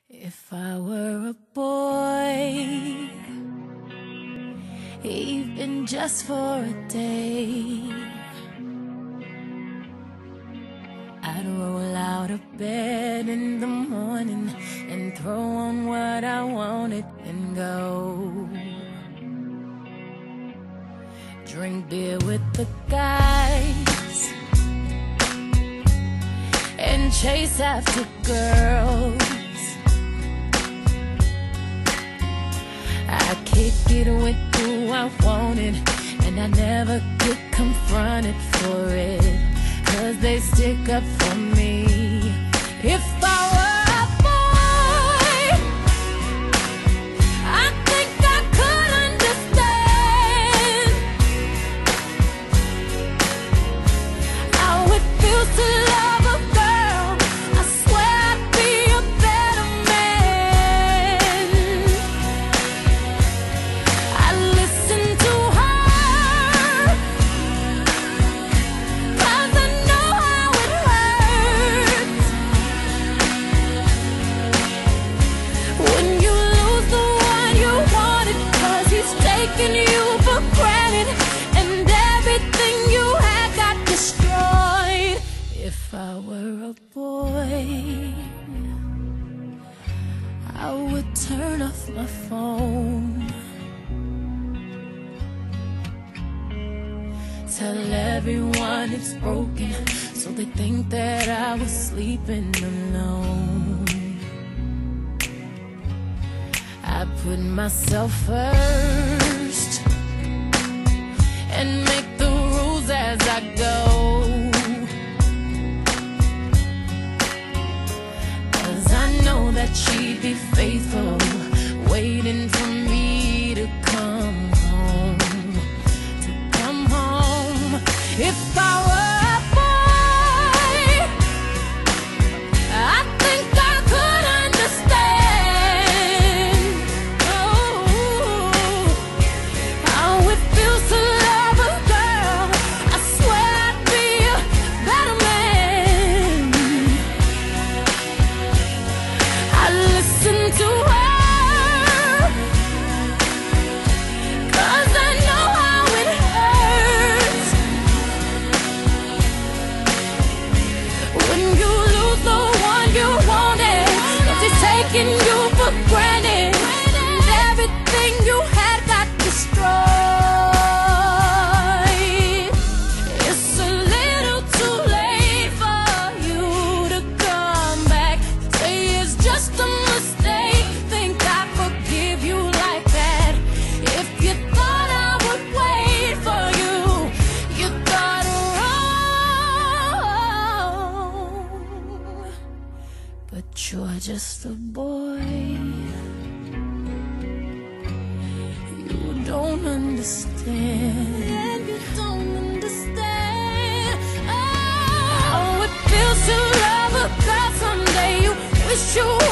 If I were a boy, even just for a day, I'd roll out of bed in the morning and throw on what I wanted and go drink beer with the guys and chase after girls. I kick it with who I wanted, and I never get confronted for it, 'cause they stick up for me. If I were a boy, I think I could understand how it feels to love a girl. I swear I'd be a better man. I listen to her, 'cause I know how it hurts when you lose the one you wanted, 'cause he's taking you for granted and everything you had got destroyed. If I were a boy, I would turn off my phone, tell everyone it's broken, so they think that I was sleeping alone. I put myself first and make the rules as I go, 'cause I know that she'd be faithful, waiting for me to come home, to come home. If I were a boy, I think I could understand how it feels to love a girl. I swear I'd be a better man. I listen to her, 'cause I know how it hurts when you lose the one you wanted, 'cause he's taking you for granted and everything you had got destroyed. It's a little too late for you to come back, say it's just a mistake, think I forgive you like that. If you thought I would wait for you, you thought wrong. But you're just a boy, you don't understand. You don't understand how it feels to love a girl someday you wish you